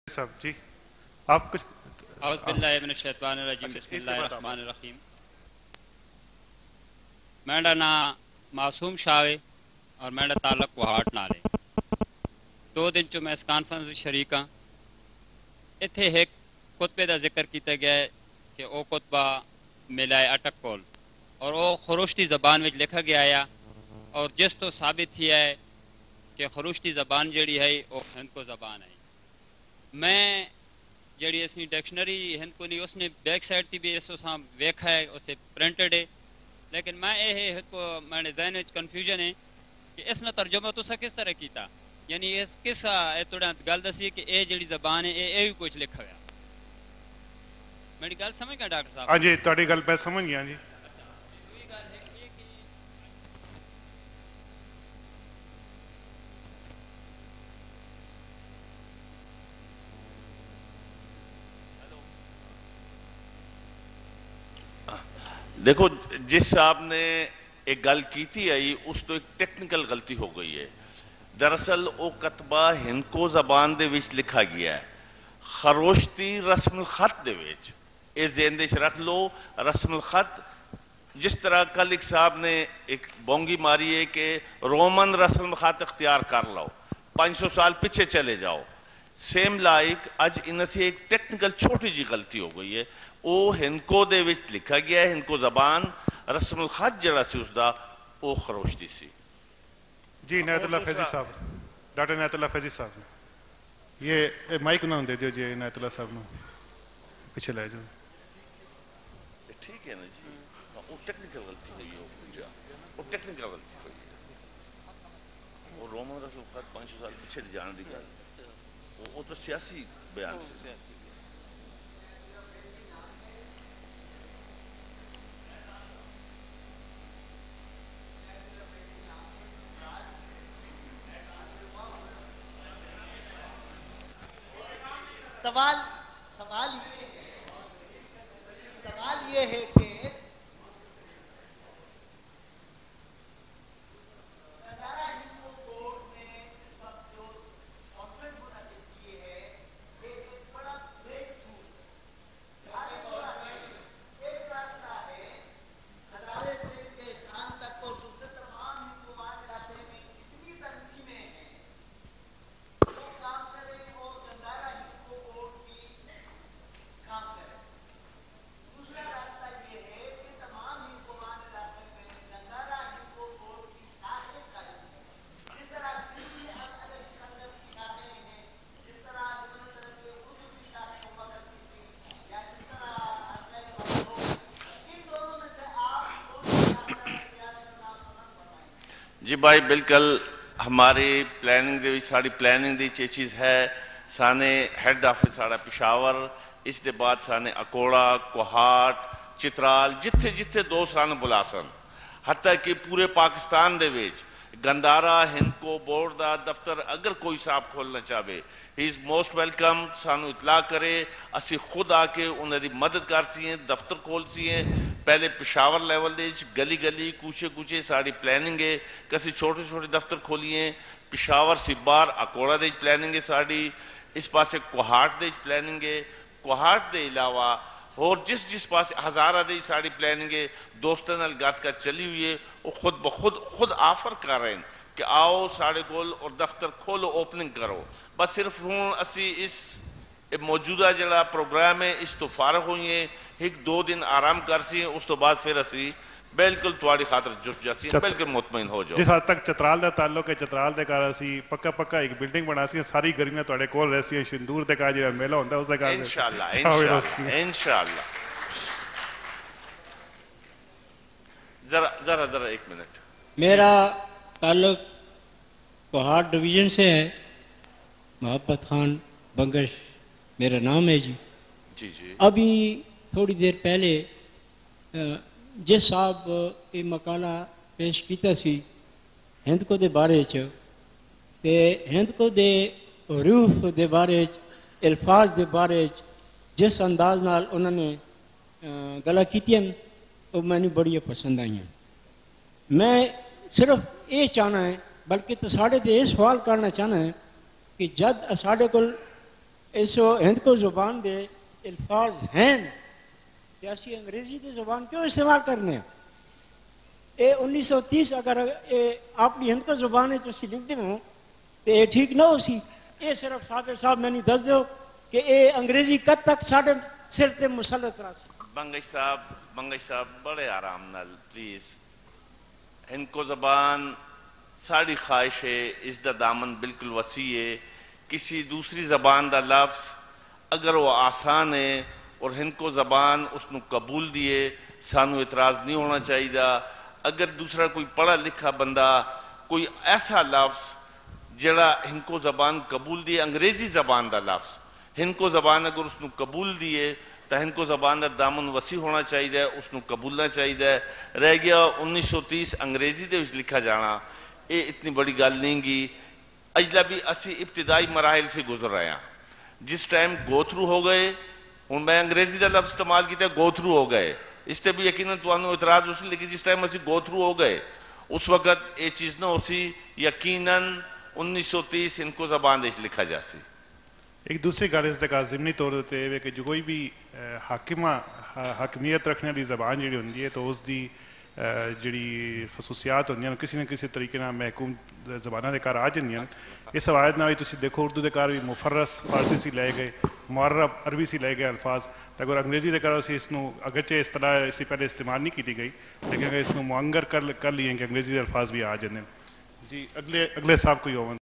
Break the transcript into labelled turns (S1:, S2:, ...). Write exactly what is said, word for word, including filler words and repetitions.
S1: صاحب جی آپ کچھ
S2: اعوذ باللہ من الشیطان الرجیم بسم اللہ الرحمن الرحیم. میرا نام معصوم شاہ ہے اور میرا تعلق کوہاٹ نال ہے. دو دن چو میں اس کانفرنس شریک ہاں. اتنے ایک خطبے کا ذکر کیا گیا ہے کہ وہ خطبہ ملا ہے اٹک کول اور وہ خروشتی زبان میں لکھا گیا ہے اور جس تو ثابت تھی ہے کہ خروشتی زبان جڑی ہے وہ ہندکو زبان ہے. میں جڑی اس ڈکشنری ہندکو نہیں اس نے بیک سائڈ تھی بھی اس ویکھا ہے اس سے پرنٹڈ ہے لیکن میں یہ میرے ذہن میں کنفیوژن ہے کہ اس نے ترجمہ تو کس طرح کیتا یعنی اس کس تھوڑا گل دسی کہ اے جڑی زبان ہے اے بھی کچھ لکھا ہوا. میری گل سمجھ گیا ڈاکٹر صاحب؟
S1: ہاں جی تہاڈی گل میں سمجھ گیا جی.
S3: دیکھو جس صاحب نے ایک گل کی تھی آئی اس تو ایک ٹیکنیکل غلطی ہو گئی ہے. دراصل وہ کتبہ ہندکو زبان دے وچ لکھا گیا ہے خروشتی رسم الخط دے وچ. اس ذہن وچ رکھ لو رسم الخط جس طرح کل ایک صاحب نے ایک بونگی ماری ہے کہ رومن رسم الخط اختیار کر لو پانچ سو سال پیچھے چلے جاؤ. سیم لائک اج ان سے ایک ٹیکنیکل چھوٹی جی غلطی ہو گئی ہے. وہ ہندکو دے وچ لکھا گیا ہے ہندکو زبان رسم الخط جڑا سی اس دا وہ خروشتی سی.
S1: جی عنایت اللہ فیضی صاحب ڈاکٹر عنایت اللہ فیضی صاحب یہ مائک انہوں نے دے دیو جی عنایت اللہ صاحب نے پیچھے لے جاؤ.
S3: ٹھیک ہے نا جی وہ ٹیکنیکل غلطی ہوئی ہے وہ ٹیکنیکل غلطی ہوئی ہے. وہ رومن رسم الخط پانچ سو سال پیچھے جان دی گل وہ تو سیاسی بیان سے.
S4: سوال سوال یہ سوال یہ ہے کہ
S3: جی بھائی بالکل ہماری پلاننگ دی ساری پلاننگ دی چی چیز ہے. سانے ہیڈ آفس ساڑا پشاور اس دے بعد سانے اکوڑا کوہاٹ چترال جتھے جتھے دو سانے بلاسن حتیٰ کہ پورے پاکستان دے ویچ گندارا ہندکو بورڈ دا دفتر اگر کوئی صاحب کھولنا چاہے ہی از موسٹ ویلکم. سانو اطلاع کرے اسی خود آ کے انہیں دی مدد کر سی ہیں دفتر کھول سی ہیں. پہلے پشاور لیول دے گلی گلی کوچے کوچے ساری پلاننگ ہے کسی چھوٹے چھوٹے دفتر کھولیے. پشاور سبار اکوڑا دے پلاننگ ہے ساری اس پاسے کوہاٹ دے پلاننگ ہے. کوہاٹ دے علاوہ اور جس جس پاس ہزارہ دے ساری پلاننگ ہے دوستان الگات کا چلی ہوئی ہے وہ خود بخود خود آفر کر رہے ہیں کہ آؤ ساڑھے گول اور دفتر کھولو اوپننگ کرو. بس صرف ہوں اسی اس موجودہ جڑا پروگرام ہے اس تو فارغ ہوئی ہیں ایک دو دن آرام کر سی ہیں اس تو بعد پھر اسی بالکل تواری خاطر جٹ جاسی ہیں بالکل مطمئن ہو جاؤ.
S1: جس حد تک چترال دا تعلق ہے چترال دے کار اسی پکا پکا ایک بلڈنگ بنا سی ہیں ساری گرمیاں توڑے کول رہ سی ہیں شندور دے کار جڑا میلہ ہوندہ ہے اس دے کار
S3: انشاءاللہ انشاءاللہ انشاءاللہ. ذرا ذرا ذرا ایک منٹ.
S5: میرا تعلق کوہاٹ ڈویژن سے ہے. محبت خان بنگش میرا نام ہے جی.
S3: جی جی
S5: ابھی تھوڑی دیر پہلے جس صاحب یہ مقالہ پیش کیتا سی ہندکو دے بارے چ تے ہندکو دے روح دے بارے چ الفاظ دے بارے چ جس انداز نال انہوں نے گلا کیتیاں وہ میں نے بڑی پسند آئی ہیں. میں صرف یہ چاہنا ہے بلکہ تو ساڑھے تے یہ سوال کرنا چاہنا ہے کہ جد ساڑھے کو اس ہند کو زبان دے الفاظ ہیں کہ اسی انگریزی دی زبان کیوں استعمال کرنے ہیں؟ اے انیس سو تیس اگر اپنی ہند کو زبان ہے تو اسی لکھ دیں تو یہ ٹھیک نہ ہو سی. یہ صرف صابر صاحب میں نہیں دس دیو کہ اے انگریزی کد تک ساڑھے سر تے مسلط رہا سی.
S3: بنگش صاحب بنگش صاحب بڑے آرام نال پلیز. ہندکو زبان ساری خواہش ہے اس دا دامن بالکل وسیع ہے. کسی دوسری زبان دا لفظ اگر وہ آسان ہے اور ہندکو زبان اس نو قبول دیے سانو اعتراض نہیں ہونا چاہیے. اگر دوسرا کوئی پڑھا لکھا بندہ کوئی ایسا لفظ جڑا ہندکو زبان قبول دیے انگریزی زبان دا لفظ ہندکو زبان اگر اس نو قبول دیے تو ہندکو زبان دا دامن وسیع ہونا چاہیے اس نو قبولنا چاہیے. رہ گیا انیس سو تیس انگریزی دے وچ لکھا جانا یہ اتنی بڑی گل نہیں گی. اجلا بھی اسی ابتدائی مراحل سے گزر رہے ہیں. جس ٹائم گو تھرو ہو گئے ہوں میں انگریزی دا لفظ استعمال کیا گو تھرو ہو گئے اس تے بھی یقیناً تو انہوں اعتراض اس لیکن جس ٹائم اسی گو تھرو ہو گئے اس وقت یہ چیز نہ ہو سی یقیناً انیس سو تیس ان کو زبان دیش لکھا جا سی.
S1: ایک دوسری گل اس کا ضمنی طور دیتے ہوئے کہ جو کوئی بھی حاکمہ حاکمیت رکھنے والی زبان جڑی ہوندی ہے تو اس دی جڑی خصوصیات ہوندی ہیں کسی نہ کسی طریقے نال محکوم زباناں دے کار آ جاندیاں. اس حوالے نال تسی دیکھو اردو دے کار بھی مفرس فارسی سی لے گئے معرب عربی سی لے گئے الفاظ تو اگر انگریزی دے کار اسی اس نو اگرچہ اصطلاح اسی پہلے استعمال نہیں کی گئی لیکن اگر اس نو معنگر کر کر لیے کہ انگریزی دے الفاظ بھی آ جاندے. جی اگلے اگلے صاحب کوئی ہون